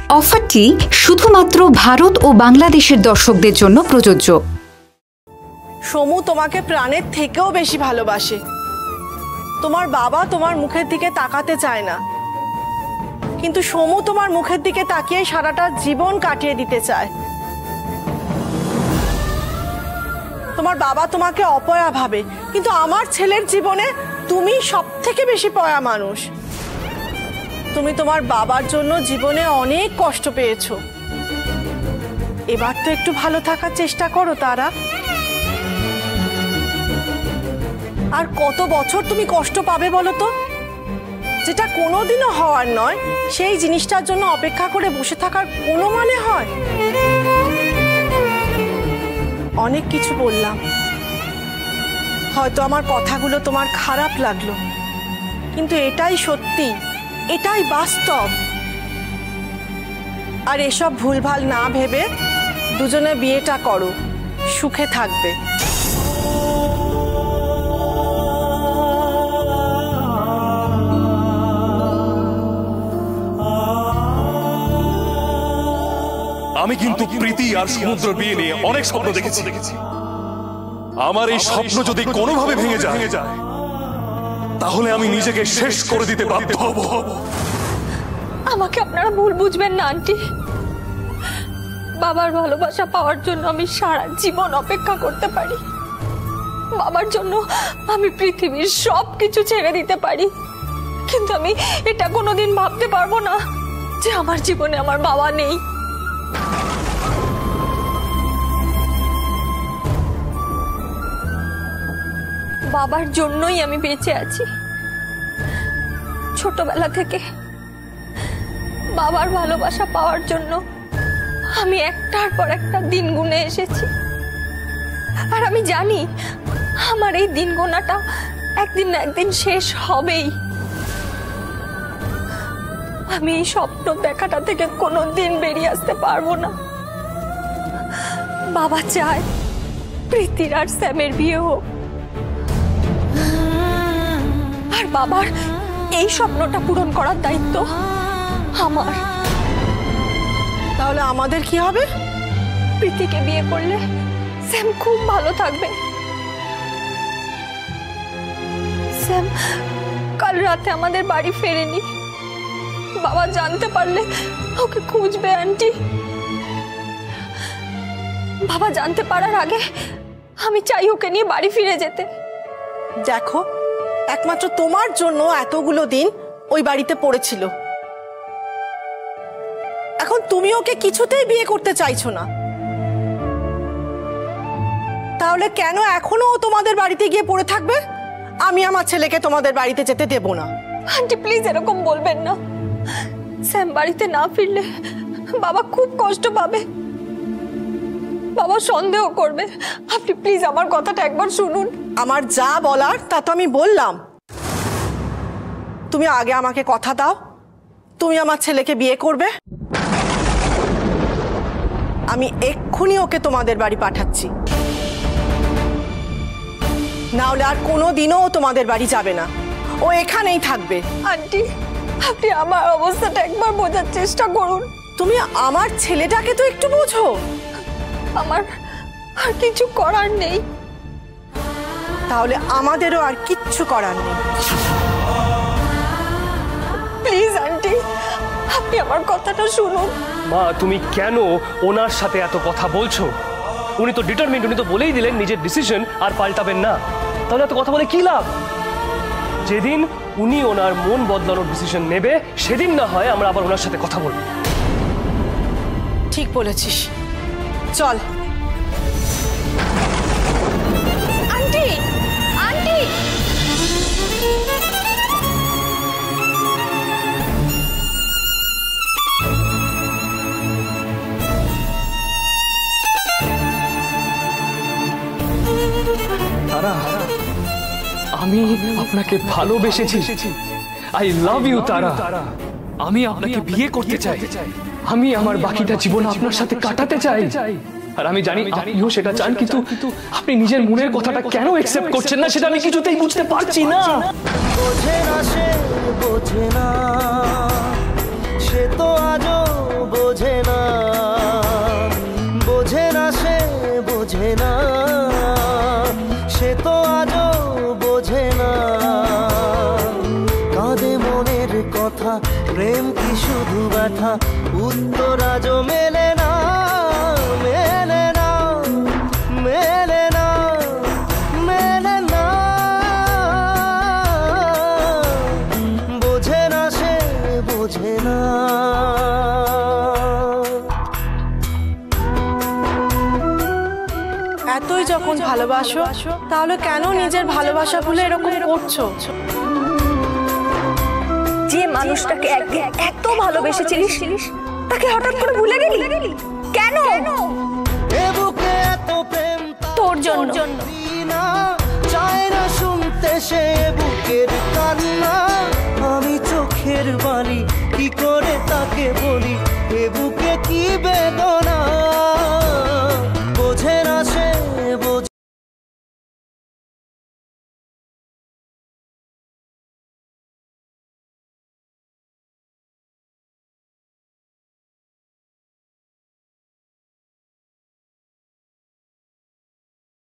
অফারটি শুধুমাত্র ভারত ও বাংলাদেশের দর্শকদের জন্য প্রযোজ্য। সমু তোমাকে প্রাণের থেকেও বেশি ভালোবাসে। তোমার বাবা তোমার মুখের দিকে তাকাতে চায় না, কিন্তু সমু তোমার মুখের দিকে তাকিয়ে সারাটা জীবন কাটিয়ে দিতে চায়। তোমার বাবা তোমাকে অপয়া ভাবে, কিন্তু আমার ছেলের জীবনে তুমি সবথেকে বেশি পয়া মানুষ। তুমি তোমার বাবার জন্য জীবনে অনেক কষ্ট পেয়েছো, এবার তো একটু ভালো থাকার চেষ্টা করো তারা। আর কত বছর তুমি কষ্ট পাবে বলো তো? যেটা কোনোদিনও হওয়ার নয়, সেই জিনিসটার জন্য অপেক্ষা করে বসে থাকার কোনো মানে হয়? অনেক কিছু বললাম, হয়তো আমার কথাগুলো তোমার খারাপ লাগলো, কিন্তু এটাই সত্যি, এটাই বাস্তব। আর এসব ভুলভাল না ভেবে দুজনে বিয়েটা করো, সুখে থাকবে। আমি কিন্তু প্রীতি আর সমুদ্র বিয়ে নিয়ে অনেক স্বপ্ন দেখেছি। আমার এই স্বপ্ন যদি কোনোভাবে ভেঙে যায় তাহলে আমি নিজেকে শেষ করে দিতে বাধ্য হব। আমাকে আপনারা ভুল বুঝবেন না আন্টি। বাবার ভালোবাসা পাওয়ার জন্য আমি সারা জীবন অপেক্ষা করতে পারি। বাবার জন্য আমি পৃথিবীর সবকিছু ছেড়ে দিতে পারি, কিন্তু আমি এটা কোনোদিন ভাবতে পারবো না যে আমার জীবনে আমার বাবা নেই। বাবার জন্যই আমি বেঁচে আছি। ছোটবেলা থেকে বাবার ভালোবাসা পাওয়ার জন্য আমি একটার পর একটা দিন গুনে এসেছি, আর আমি জানি আমার এই দিন গোনাটা একদিন না একদিন শেষ হবেই। আমি এই স্বপ্ন দেখাটা থেকে কোনোদিন বেরিয়ে আসতে পারবো না। বাবা চায় প্রীতির আর স্যামের বিয়ে হোক, আর বাবার এই স্বপ্নটা পূরণ করার দায়িত্ব আমার। তাহলে আমাদের কি হবে? প্রীতিকে বিয়ে করলে স্যাম খুব ভালো থাকবে। স্যাম কাল রাতে আমাদের বাড়ি ফেরেনি, বাবা জানতে পারলে ওকে খুঁজবে আন্টি। বাবা জানতে পারার আগে আমি চাই ওকে নিয়ে বাড়ি ফিরে যেতে। দেখো, একমাত্র তোমার জন্য এতগুলো দিন ওই বাড়িতে পড়েছিল, এখন তুমি ওকে কিছুতেই বিয়ে করতে চাইছো না, তাহলে কেন এখনো ও তোমাদের বাড়িতে গিয়ে পড়ে থাকবে? আমি আমার ছেলেকে তোমাদের বাড়িতে যেতে দেব না। আন্টি প্লিজ এরকম বলবেন না। স্যাম বাড়িতে না ফিরলে বাবা খুব কষ্ট পাবে, বাবা সন্দেহ করবে। আপনি প্লিজ আমার কথাটা একবার শুনুন। আমার যা বলার তা তো আমি বললাম। তুমি আগে আমাকে কথা দাও, তুমি আমার ছেলেকে বিয়ে করবে। আমি এক্ষুনি ওকে তোমাদের বাড়ি পাঠাচ্ছি, না হলে আর কোনোদিনও তোমাদের বাড়ি যাবে না, ও এখানেই থাকবে। আন্টি আপনি আমার অবস্থাটা একবার বোঝার চেষ্টা করুন। তুমি আমার ছেলেটাকে তো একটু বোঝো। আমার আর কিছু করার নেই। তাহলে আমাদেরও আর কিচ্ছু করার নেই। প্লিজ আন্টি আপনি আমার কথাটা শুনুন। মা তুমি কেন ওনার সাথে এত কথা বলছো? উনি তো ডিটারমিন্ড, উনি তো বলেই দিলেন নিজের ডিসিশন আর পাল্টাবেন না। তাহলে এত কথা বলে কি লাভ? যেদিন উনি ওনার মন বদলানোর ডিসিশন নেবে সেদিন না হয় আমরা আবার ওনার সাথে কথা বলবো। ঠিক বলেছিস, চল। আন্টি আন্টি তারা, আমি আপনাকে ভালোবেসেছি। আই লাভ ইউ তারা। আমি আপনাকে বিয়ে করতে চাই। আমি আমার বাকিটা জীবন আপনার সাথে কাটাতে চাই। আর আমি জানি আপনিও সেটা চান, কিন্তু আপনি নিজের মনের কথাটা কেন অ্যাকসেপ্ট করছেন না সেটা আমি কিছুতেই বুঝতে পারছি না। বোঝে না সে তো আজও বোঝে না, বোঝে না সে বোঝে না, সে তো আজও বোঝে না। কাঁদে মনের কথা, প্রেম কি শুধু ব্যথা, উত্তর আজও মেলে না, মেলে না, মেলে না, মেলে না। বোঝে না সে বোঝে না। এতই যখন ভালোবাসো তাহলে কেন নিজের ভালোবাসা ভুলে এরকম করছো? যে মানুষটাকে একদিন এত ভালোবেসেছিলিস তাকে হঠাৎ করে ভুলে গেলি কেন? এ বুকে এত প্রেম তোর জন্য। না চায় না শুনতে সে বুকের কান্না। আমি চোখের বালি কি করে তাকে বলি,